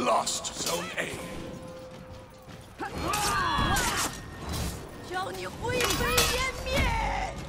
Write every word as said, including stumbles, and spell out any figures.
lost Zone A. 叫你灰飞烟灭！